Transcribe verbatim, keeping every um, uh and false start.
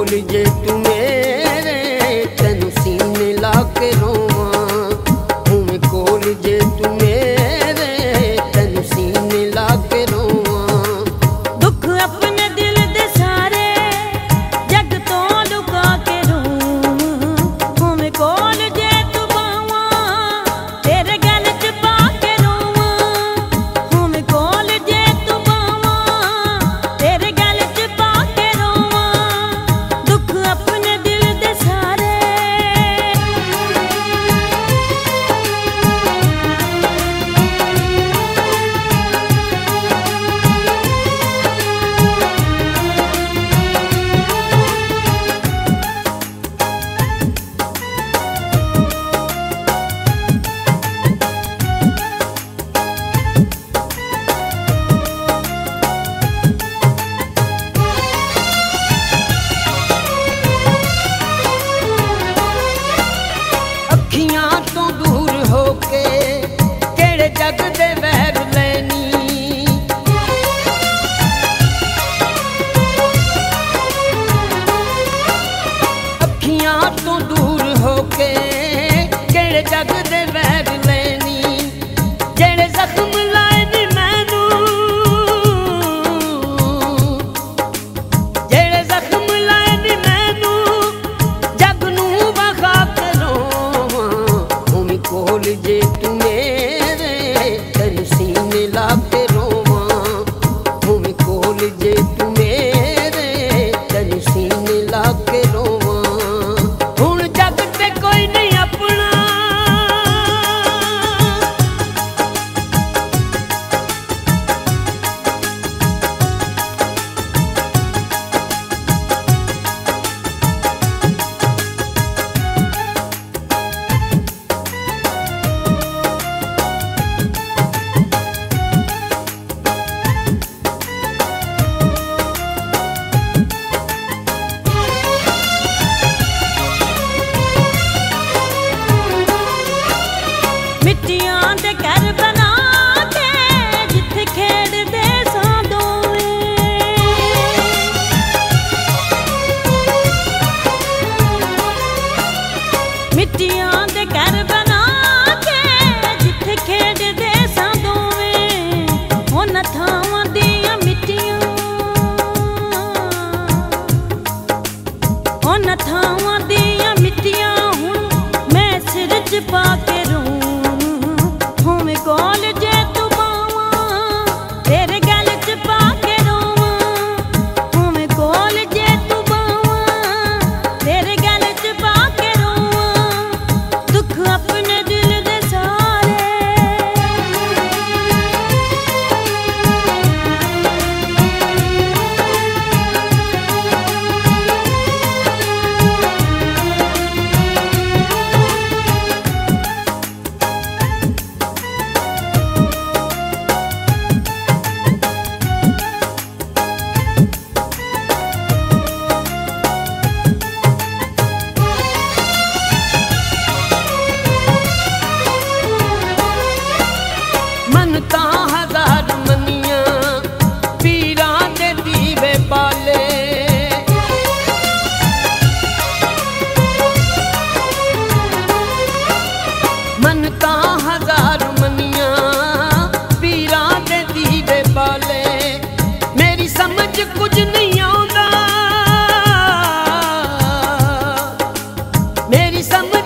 जे तू मेरे तेनू सीने ला के रोवां, होवे कोल जे तू मेरे तेनू सीने ला के रोवां। दुख अपने दिल दे सारे जग तो लुका के रोवां, होवे कोल जे तू बावां तेरे गल च पा के रोवां, होवे कोल जे तू बावां तेरे गल च पा के रोवां। दुख अपने दिल दे सारे अखियां तो दूर होके केड़े जग दे वैर लैनी, अखियां तो दूर होके केड़े जग दे वैर लैनी। जेड़े जख्म लाए नी मैनू, जेड़े जख्म लाए नी मैनू जग नू वखा के रोवां, होवी कोल जे तू मेरे तेनू सीने ला के रोवां, होवी कोल जे तू मेरे तेनू सीने ला के रोवां। हुण जग ते कोई नहीं अपना, मिट्टियां दे घर बना के जिथे खेड़दे सां दोवें, मिट्टियां दे घर बना के जिथे खेड़दे सां दोवें। हुण थावां दियां मिट्टियां, हुण थावां दियां मिट्टियां हुण मैं सिर च पा के रोवां, होवे कोल जे तू बावां तेरे गल च पा के रोवां, होवे कोल जे तू बावां तेरे गल च पा के रोवां। दुख अपने दिल दे सारे मनता हजार मनियां पीरां दे दीवे बाले, मनता हजार मनियां पीरां दे दीवे बाले। मेरी समझ कुछ नहीं आउंदा, मेरी समझ